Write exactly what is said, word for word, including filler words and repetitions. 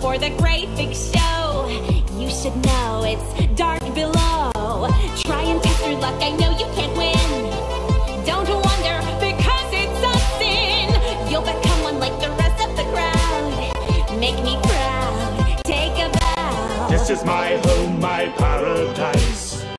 for the great big show. You should know it's dark below. Try and test your luck, I know you can't win. Don't wonder, because it's a sin. You'll become one like the rest of the crowd. Make me proud, take a bow. This is my home, my paradise.